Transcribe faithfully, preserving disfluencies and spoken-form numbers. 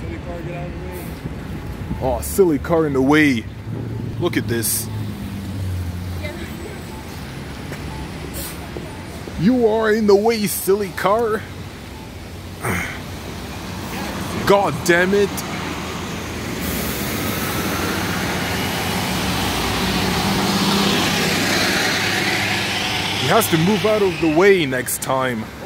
Silly car, get out of the way. Oh, silly car in the way. Look at this. You are in the way, silly car. God damn it. He has to move out of the way next time.